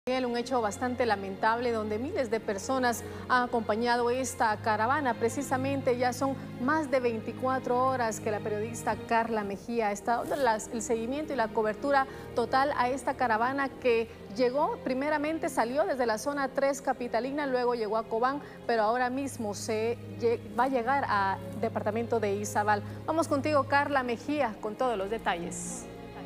Un hecho bastante lamentable donde miles de personas han acompañado esta caravana. Precisamente ya son más de 24 horas que la periodista Carla Mejía ha estado dando el seguimiento y la cobertura total a esta caravana que primeramente salió desde la zona 3 capitalina, luego llegó a Cobán, pero ahora mismo va a llegar al departamento de Izabal. Vamos contigo, Carla Mejía, con todos los detalles.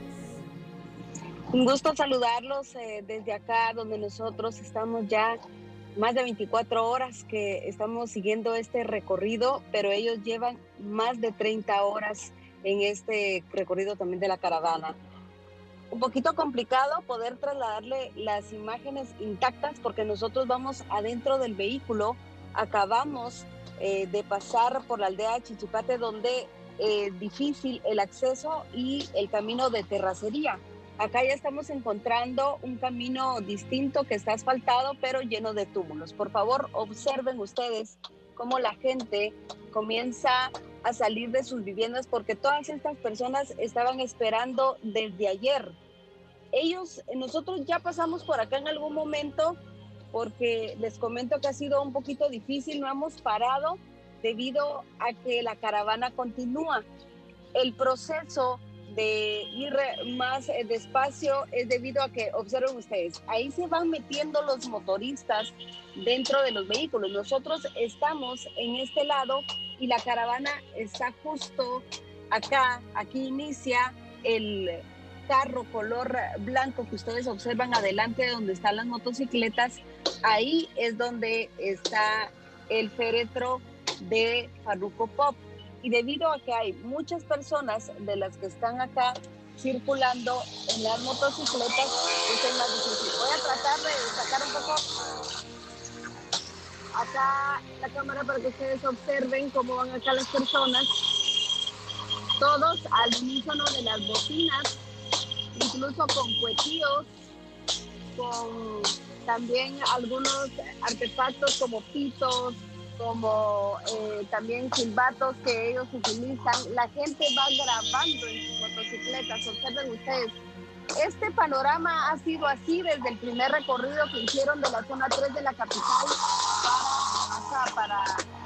Un gusto saludarlos desde acá, donde nosotros estamos ya más de 24 horas que estamos siguiendo este recorrido, pero ellos llevan más de 30 horas en este recorrido también de la caravana. Un poquito complicado poder trasladarle las imágenes intactas porque nosotros vamos adentro del vehículo. Acabamos de pasar por la aldea de Chichipate, donde es difícil el acceso y el camino de terracería. Acá ya estamos encontrando un camino distinto que está asfaltado, pero lleno de túmulos. Por favor, observen ustedes cómo la gente comienza a salir de sus viviendas porque todas estas personas estaban esperando desde ayer. Nosotros ya pasamos por acá en algún momento porque les comento que ha sido un poquito difícil, no hemos parado debido a que la caravana continúa. El proceso de ir más despacio es debido a que, observen ustedes, ahí se van metiendo los motoristas dentro de los vehículos. Nosotros estamos en este lado y la caravana está justo acá. Aquí inicia el carro color blanco que ustedes observan adelante de donde están las motocicletas. Ahí es donde está el féretro de Farruko Pop. Y debido a que hay muchas personas de las que están acá circulando en las motocicletas, es más difícil. Voy a tratar de sacar un poco acá la cámara para que ustedes observen cómo van acá las personas. Todos al unísono de las bocinas, incluso con cuetillos, con también algunos artefactos como pitos, como también silbatos que ellos utilizan. La gente va grabando en sus motocicletas. Observen ustedes, este panorama ha sido así desde el primer recorrido que hicieron de la zona 3 de la capital para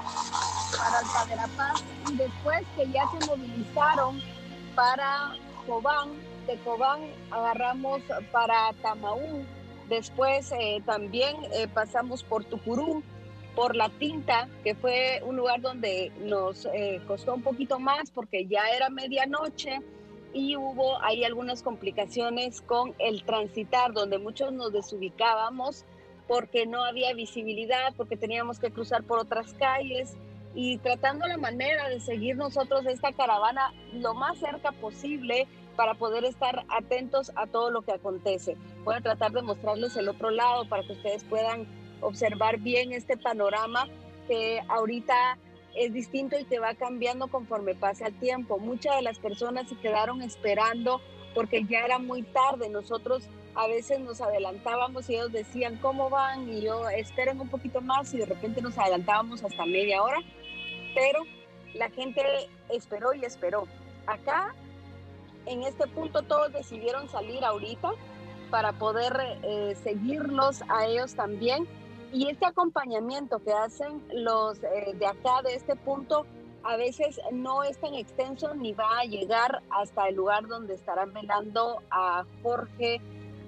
Alta Verapaz, y después que ya se movilizaron para Cobán, de Cobán agarramos para Tamaú, después también pasamos por Tucurú, por La Tinta, que fue un lugar donde nos costó un poquito más porque ya era medianoche y hubo ahí algunas complicaciones con el transitar, donde muchos nos desubicábamos porque no había visibilidad, porque teníamos que cruzar por otras calles y tratando la manera de seguir nosotros esta caravana lo más cerca posible para poder estar atentos a todo lo que acontece. Voy a tratar de mostrarles el otro lado para que ustedes puedan observar bien este panorama que ahorita es distinto y que va cambiando conforme pasa el tiempo. Muchas de las personas se quedaron esperando porque ya era muy tarde. Nosotros a veces nos adelantábamos y ellos decían ¿cómo van? Y yo esperen un poquito más, y de repente nos adelantábamos hasta media hora, pero la gente esperó y esperó. Acá en este punto todos decidieron salir ahorita para poder seguirlos a ellos también. Y este acompañamiento que hacen los de acá, de este punto, a veces no es tan extenso ni va a llegar hasta el lugar donde estarán velando a Jorge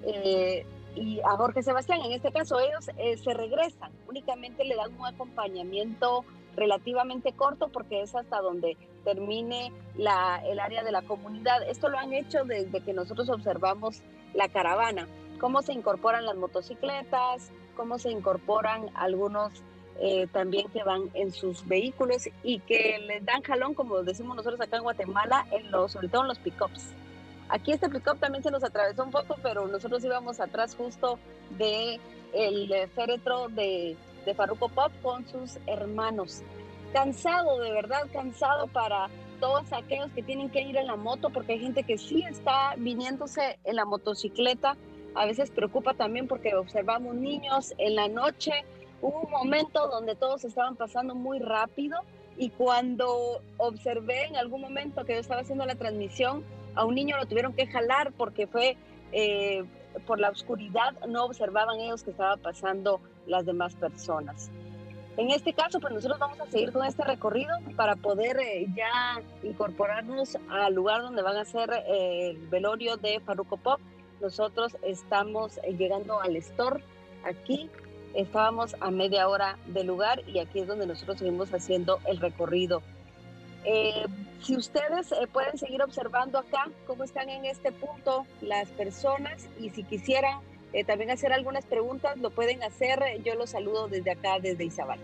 y a Jorge Sebastián. En este caso ellos se regresan, únicamente le dan un acompañamiento relativamente corto porque es hasta donde termine el área de la comunidad. Esto lo han hecho desde que nosotros observamos la caravana, cómo se incorporan las motocicletas, cómo se incorporan algunos también que van en sus vehículos y que les dan jalón, como decimos nosotros acá en Guatemala, sobre todo en los pick-ups. Aquí este pick-up también se nos atravesó un poco, pero nosotros íbamos atrás justo del féretro de Farruko Pop con sus hermanos. Cansado, de verdad cansado para todos aquellos que tienen que ir en la moto, porque hay gente que sí está viniéndose en la motocicleta. A veces preocupa también porque observamos niños en la noche. Hubo un momento donde todos estaban pasando muy rápido y cuando observé en algún momento que yo estaba haciendo la transmisión, a un niño lo tuvieron que jalar porque fue por la oscuridad no observaban ellos que estaba pasando las demás personas. En este caso, pues nosotros vamos a seguir con este recorrido para poder ya incorporarnos al lugar donde van a hacer el velorio de Farruko Pop. Nosotros estamos llegando al store aquí, estábamos a media hora del lugar y aquí es donde nosotros seguimos haciendo el recorrido. Si ustedes pueden seguir observando acá cómo están en este punto las personas y si quisieran también hacer algunas preguntas, lo pueden hacer. Yo los saludo desde acá, desde Izabal.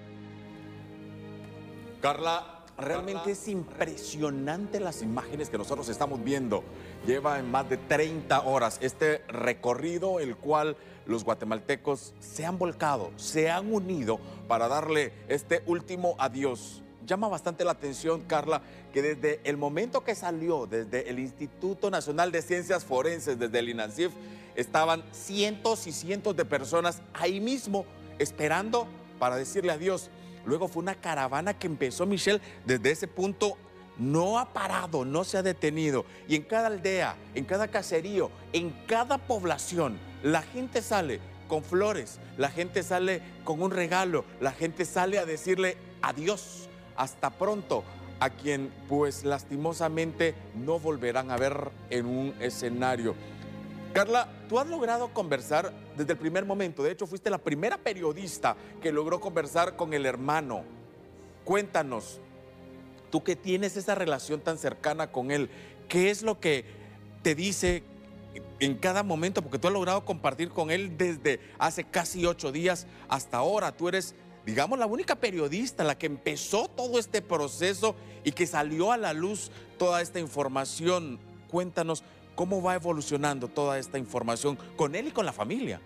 Carla, realmente es impresionante las imágenes que nosotros estamos viendo. Lleva en más de 30 horas este recorrido, el cual los guatemaltecos se han volcado, se han unido para darle este último adiós. Llama bastante la atención, Carla, que desde el momento que salió, desde el Instituto Nacional de Ciencias Forenses, desde el INACIF, estaban cientos y cientos de personas ahí mismo esperando para decirle adiós. Luego fue una caravana que empezó, Michelle, desde ese punto no ha parado, no se ha detenido. Y en cada aldea, en cada caserío, en cada población, la gente sale con flores, la gente sale con un regalo, la gente sale a decirle adiós, hasta pronto, a quien pues lastimosamente no volverán a ver en un escenario. Carla, tú has logrado conversar desde el primer momento. De hecho, fuiste la primera periodista que logró conversar con el hermano. Cuéntanos, tú que tienes esa relación tan cercana con él, ¿qué es lo que te dice en cada momento? Porque tú has logrado compartir con él desde hace casi 8 días hasta ahora. Tú eres, digamos, la única periodista, la que empezó todo este proceso y que salió a la luz toda esta información. Cuéntanos, ¿cómo va evolucionando toda esta información con él y con la familia?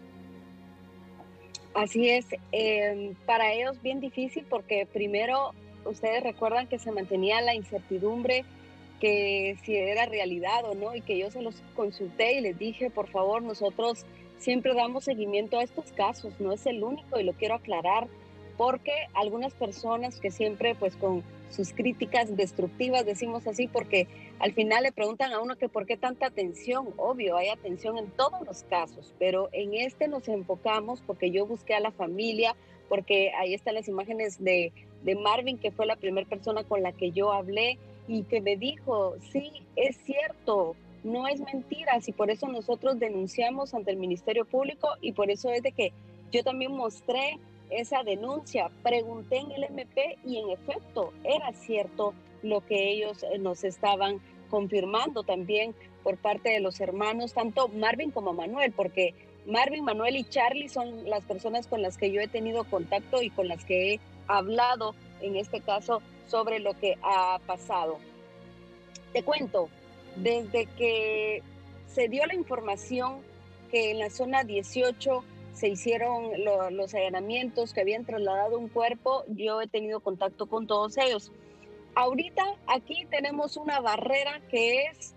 Así es, para ellos bien difícil porque primero ustedes recuerdan que se mantenía la incertidumbre que si era realidad o no y que yo se los consulté y les dije, por favor, nosotros siempre damos seguimiento a estos casos, no es el único y lo quiero aclarar porque algunas personas que siempre pues con sus críticas destructivas, decimos así, porque al final le preguntan a uno que por qué tanta atención. Obvio, hay atención en todos los casos, pero en este nos enfocamos porque yo busqué a la familia, porque ahí están las imágenes de Marvin, que fue la primera persona con la que yo hablé y que me dijo, sí, es cierto, no es mentira, y por eso nosotros denunciamos ante el Ministerio Público y por eso es de que yo también mostré esa denuncia, pregunté en el MP y en efecto era cierto lo que ellos nos estaban confirmando también por parte de los hermanos, tanto Marvin como Manuel, porque Marvin, Manuel y Charlie son las personas con las que yo he tenido contacto y con las que he hablado en este caso sobre lo que ha pasado. Te cuento, desde que se dio la información que en la zona 18 se hicieron los allanamientos, que habían trasladado un cuerpo, yo he tenido contacto con todos ellos. Ahorita aquí tenemos una barrera que es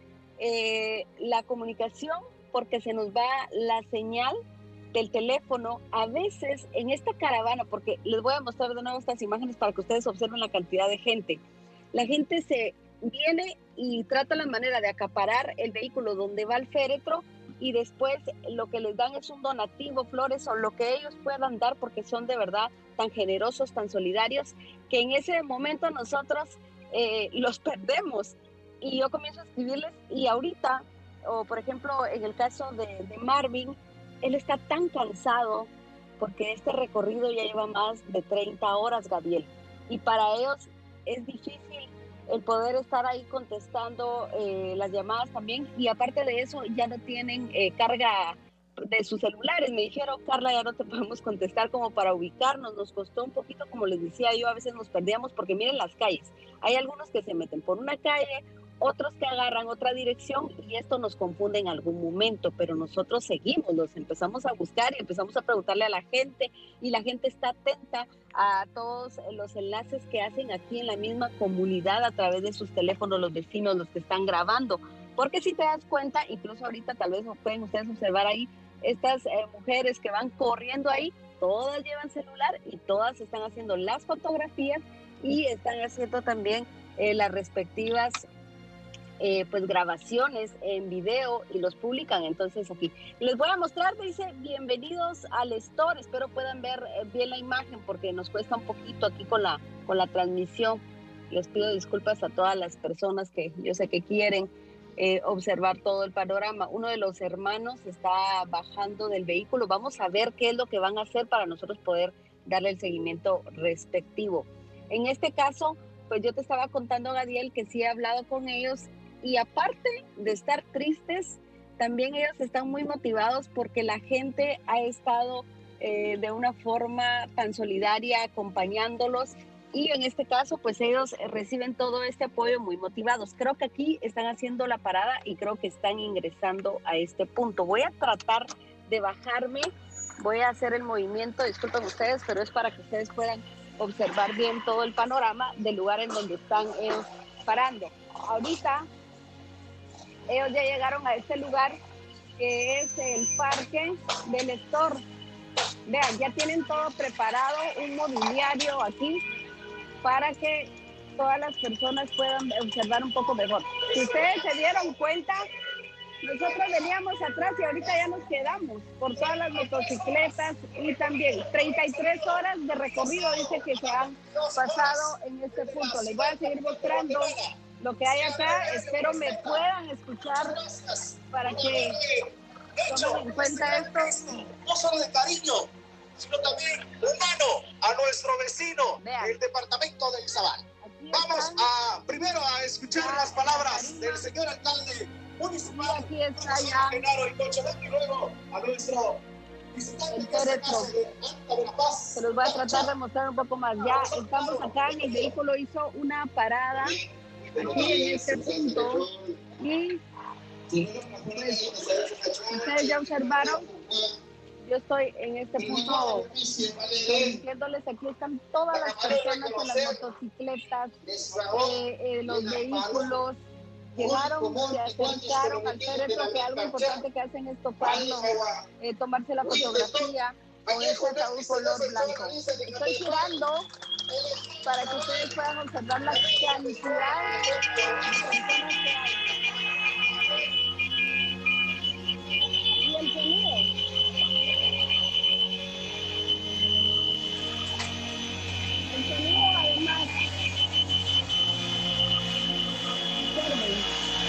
la comunicación, porque se nos va la señal del teléfono. A veces en esta caravana, porque les voy a mostrar de nuevo estas imágenes para que ustedes observen la cantidad de gente. La gente se viene y trata la manera de acaparar el vehículo donde va el féretro, y después lo que les dan es un donativo, flores o lo que ellos puedan dar, porque son de verdad tan generosos, tan solidarios, que en ese momento nosotros los perdemos. Y yo comienzo a escribirles y ahorita, o por ejemplo en el caso de Marvin, él está tan cansado porque este recorrido ya lleva más de 30 horas, Gabriel, y para ellos es difícil el poder estar ahí contestando las llamadas también, y aparte de eso ya no tienen carga de sus celulares. Me dijeron, Carla, ya no te podemos contestar como para ubicarnos, nos costó un poquito, como les decía yo, a veces nos perdíamos porque miren las calles, hay algunos que se meten por una calle, otros que agarran otra dirección y esto nos confunde en algún momento, pero nosotros seguimos, los empezamos a buscar y empezamos a preguntarle a la gente y la gente está atenta a todos los enlaces que hacen aquí en la misma comunidad a través de sus teléfonos, los vecinos, los que están grabando, porque si te das cuenta, incluso ahorita tal vez pueden ustedes observar ahí, estas mujeres que van corriendo ahí, todas llevan celular y todas están haciendo las fotografías y están haciendo también las respectivas pues grabaciones en video y los publican. Entonces aquí les voy a mostrar, dice bienvenidos al store, espero puedan ver bien la imagen porque nos cuesta un poquito aquí con la transmisión. Les pido disculpas a todas las personas que yo sé que quieren observar todo el panorama. Uno de los hermanos está bajando del vehículo, vamos a ver qué es lo que van a hacer para nosotros poder darle el seguimiento respectivo. En este caso, pues yo te estaba contando, Gadiel, que sí he hablado con ellos y aparte de estar tristes, también ellos están muy motivados porque la gente ha estado de una forma tan solidaria acompañándolos y en este caso pues ellos reciben todo este apoyo muy motivados. Creo que aquí están haciendo la parada y creo que están ingresando a este punto. Voy a tratar de bajarme, voy a hacer el movimiento, disculpen ustedes, pero es para que ustedes puedan observar bien todo el panorama del lugar en donde están ellos parando. Ahorita ellos ya llegaron a este lugar que es el parque del store. Vean, ya tienen todo preparado, un mobiliario aquí para que todas las personas puedan observar un poco mejor. Si ustedes se dieron cuenta, nosotros veníamos atrás y ahorita ya nos quedamos por todas las motocicletas y también 33 horas de recorrido dice que se han pasado en este punto. Les voy a seguir mostrando lo que hay acá. Espero me puedan escuchar para que tomen en cuenta esto. No solo de cariño, sino también humano a nuestro vecino del departamento de Izabal. Vamos primero a escuchar las palabras del señor alcalde municipal. Aquí está ya y luego a nuestro el féretro. Se los voy a tratar de mostrar un poco más. Ya estamos acá en el vehículo, hizo una parada aquí en este punto y pues, ustedes ya observaron, yo estoy en este punto diciéndoles, aquí están todas las personas en las motocicletas, los vehículos, llegaron, se acercaron al féretro, que algo importante que hacen es tocarlo, tomarse la fotografía con este ataúd color blanco. Estoy girando para que ustedes puedan observar la cantidad de personas que hay. Y el sonido. El sonido además. Observen.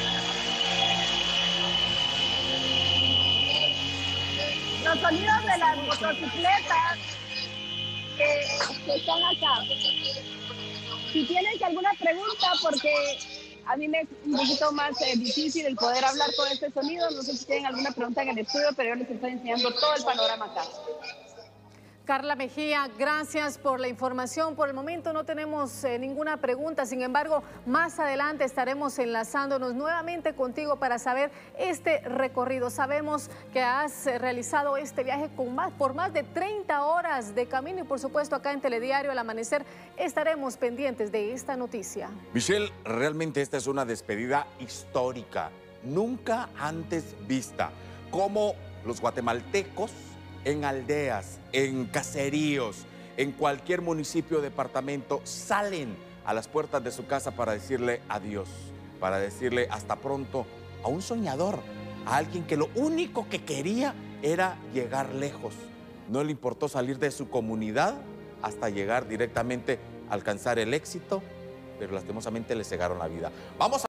Los sonidos de las motocicletas que están acá. Si tienes alguna pregunta, porque a mí me es un poquito más difícil el poder hablar con este sonido, no sé si tienen alguna pregunta en el estudio, pero yo les estoy enseñando todo el panorama acá. Carla Mejía, gracias por la información. Por el momento no tenemos ninguna pregunta, sin embargo, más adelante estaremos enlazándonos nuevamente contigo para saber este recorrido. Sabemos que has realizado este viaje por más de 30 horas de camino y por supuesto acá en Telediario Al Amanecer estaremos pendientes de esta noticia. Michelle, realmente esta es una despedida histórica, nunca antes vista. Como los guatemaltecos en aldeas, en caseríos, en cualquier municipio o departamento, salen a las puertas de su casa para decirle adiós, para decirle hasta pronto a un soñador, a alguien que lo único que quería era llegar lejos. No le importó salir de su comunidad hasta llegar directamente a alcanzar el éxito, pero lastimosamente le cegaron la vida. Vamos a